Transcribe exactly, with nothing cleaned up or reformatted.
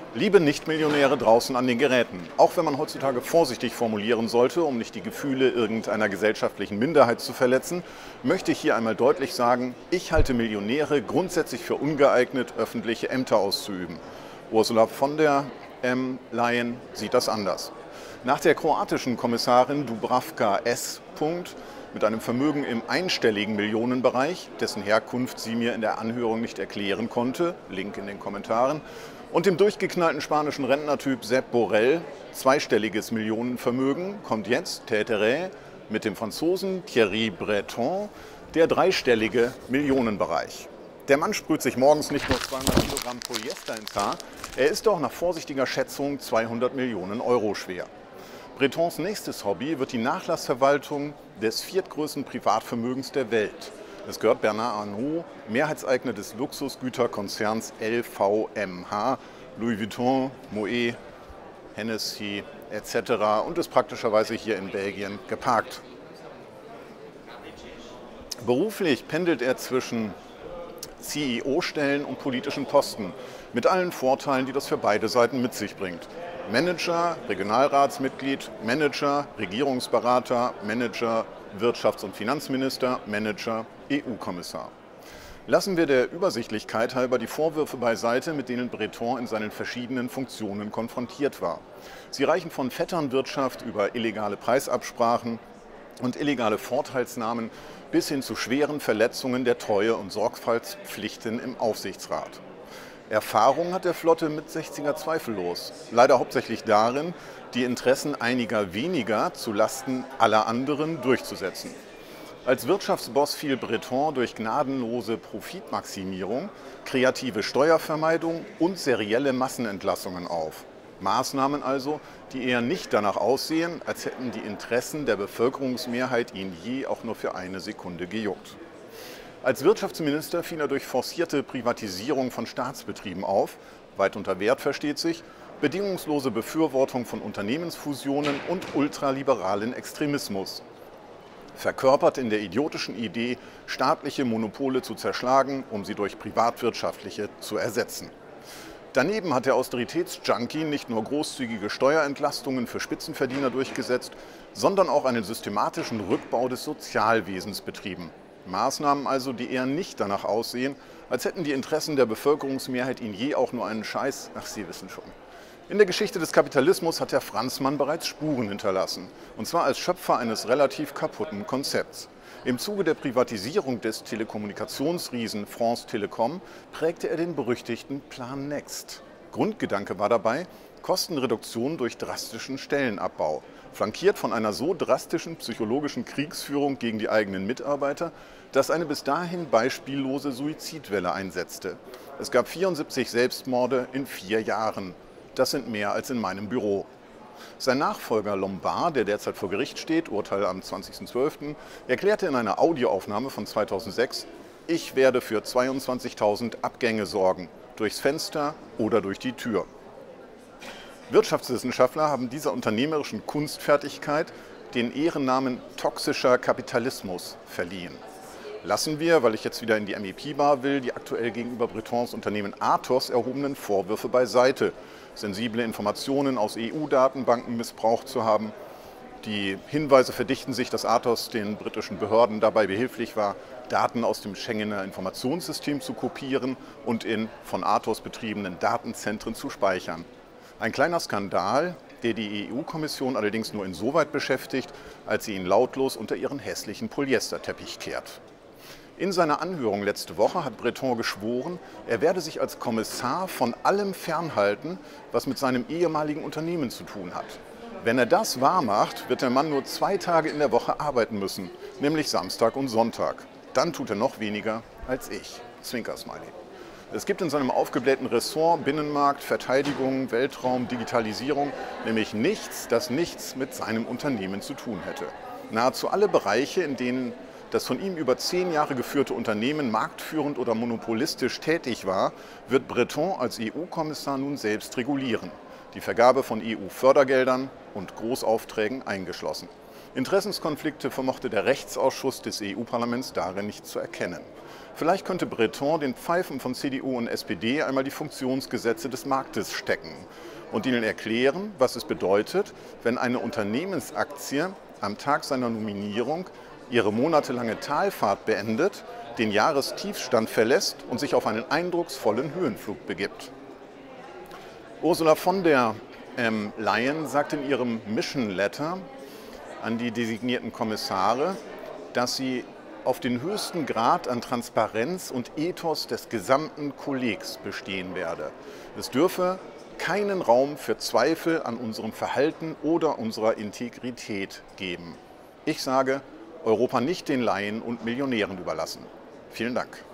Liebe Nichtmillionäre draußen an den Geräten, auch wenn man heutzutage vorsichtig formulieren sollte, um nicht die Gefühle irgendeiner gesellschaftlichen Minderheit zu verletzen, möchte ich hier einmal deutlich sagen, ich halte Millionäre grundsätzlich für ungeeignet, öffentliche Ämter auszuüben. Ursula von der Leyen sieht das anders. Nach der kroatischen Kommissarin Dubravka S. mit einem Vermögen im einstelligen Millionenbereich, dessen Herkunft sie mir in der Anhörung nicht erklären konnte, Link in den Kommentaren, und dem durchgeknallten spanischen Rentnertyp Sepp Borrell, zweistelliges Millionenvermögen, kommt jetzt, Täterä, mit dem Franzosen Thierry Breton, der dreistellige Millionenbereich. Der Mann sprüht sich morgens nicht nur zweihundert Kilogramm Polyester ins Haar, er ist auch nach vorsichtiger Schätzung zweihundert Millionen Euro schwer. Bretons nächstes Hobby wird die Nachlassverwaltung des viertgrößten Privatvermögens der Welt. Es gehört Bernard Arnault, Mehrheitseigner des Luxusgüterkonzerns L V M H, Louis Vuitton, Moet, Hennessy et cetera und ist praktischerweise hier in Belgien geparkt. Beruflich pendelt er zwischen C E O-Stellen und politischen Posten, mit allen Vorteilen, die das für beide Seiten mit sich bringt. Manager, Regionalratsmitglied, Manager, Regierungsberater, Manager, Wirtschafts- und Finanzminister, Manager, E U-Kommissar. Lassen wir der Übersichtlichkeit halber die Vorwürfe beiseite, mit denen Breton in seinen verschiedenen Funktionen konfrontiert war. Sie reichen von Vetternwirtschaft über illegale Preisabsprachen und illegale Vorteilsnahmen bis hin zu schweren Verletzungen der Treue- und Sorgfaltspflichten im Aufsichtsrat. Erfahrung hat der Flotte mit sechziger zweifellos, leider hauptsächlich darin, die Interessen einiger weniger zulasten aller anderen durchzusetzen. Als Wirtschaftsboss fiel Breton durch gnadenlose Profitmaximierung, kreative Steuervermeidung und serielle Massenentlassungen auf. Maßnahmen also, die eher nicht danach aussehen, als hätten die Interessen der Bevölkerungsmehrheit ihn je auch nur für eine Sekunde gejuckt. Als Wirtschaftsminister fiel er durch forcierte Privatisierung von Staatsbetrieben auf, weit unter Wert versteht sich, bedingungslose Befürwortung von Unternehmensfusionen und ultraliberalen Extremismus. Verkörpert in der idiotischen Idee, staatliche Monopole zu zerschlagen, um sie durch privatwirtschaftliche zu ersetzen. Daneben hat der Austeritätsjunkie nicht nur großzügige Steuerentlastungen für Spitzenverdiener durchgesetzt, sondern auch einen systematischen Rückbau des Sozialwesens betrieben. Maßnahmen also, die eher nicht danach aussehen, als hätten die Interessen der Bevölkerungsmehrheit ihn je auch nur einen Scheiß, ach Sie wissen schon. In der Geschichte des Kapitalismus hat der Franzmann bereits Spuren hinterlassen, und zwar als Schöpfer eines relativ kaputten Konzepts. Im Zuge der Privatisierung des Telekommunikationsriesen France Telecom prägte er den berüchtigten Plan Next. Grundgedanke war dabei Kostenreduktion durch drastischen Stellenabbau, flankiert von einer so drastischen psychologischen Kriegsführung gegen die eigenen Mitarbeiter, dass eine bis dahin beispiellose Suizidwelle einsetzte. Es gab vierundsiebzig Selbstmorde in vier Jahren. Das sind mehr als in meinem Büro. Sein Nachfolger Lombard, der derzeit vor Gericht steht, Urteil am zwanzigsten zwölften, erklärte in einer Audioaufnahme von zweitausendsechs, ich werde für zweiundzwanzigtausend Abgänge sorgen, durchs Fenster oder durch die Tür. Wirtschaftswissenschaftler haben dieser unternehmerischen Kunstfertigkeit den Ehrennamen toxischer Kapitalismus verliehen. Lassen wir, weil ich jetzt wieder in die M E P-Bar will, die aktuell gegenüber Bretons Unternehmen Athos erhobenen Vorwürfe beiseite, sensible Informationen aus E U-Datenbanken missbraucht zu haben. Die Hinweise verdichten sich, dass Athos den britischen Behörden dabei behilflich war, Daten aus dem Schengener Informationssystem zu kopieren und in von Athos betriebenen Datenzentren zu speichern. Ein kleiner Skandal, der die E U-Kommission allerdings nur insoweit beschäftigt, als sie ihn lautlos unter ihren hässlichen Polyesterteppich kehrt. In seiner Anhörung letzte Woche hat Breton geschworen, er werde sich als Kommissar von allem fernhalten, was mit seinem ehemaligen Unternehmen zu tun hat. Wenn er das wahrmacht, wird der Mann nur zwei Tage in der Woche arbeiten müssen, nämlich Samstag und Sonntag. Dann tut er noch weniger als ich. Zwinker-Smiley. Es gibt in seinem aufgeblähten Ressort Binnenmarkt, Verteidigung, Weltraum, Digitalisierung nämlich nichts, das nichts mit seinem Unternehmen zu tun hätte. Nahezu alle Bereiche, in denen das von ihm über zehn Jahre geführte Unternehmen marktführend oder monopolistisch tätig war, wird Breton als E U-Kommissar nun selbst regulieren. Die Vergabe von E U-Fördergeldern und Großaufträgen eingeschlossen. Interessenskonflikte vermochte der Rechtsausschuss des E U-Parlaments darin nicht zu erkennen. Vielleicht könnte Breton den Pfeifen von C D U und S P D einmal die Funktionsgesetze des Marktes stecken und ihnen erklären, was es bedeutet, wenn eine Unternehmensaktie am Tag seiner Nominierung ihre monatelange Talfahrt beendet, den Jahrestiefstand verlässt und sich auf einen eindrucksvollen Höhenflug begibt. Ursula von der ähm, Leyen sagt in ihrem Mission Letter an die designierten Kommissare, dass sie auf den höchsten Grad an Transparenz und Ethos des gesamten Kollegs bestehen werde. Es dürfe keinen Raum für Zweifel an unserem Verhalten oder unserer Integrität geben. Ich sage, Europa nicht den Laien und Millionären überlassen. Vielen Dank.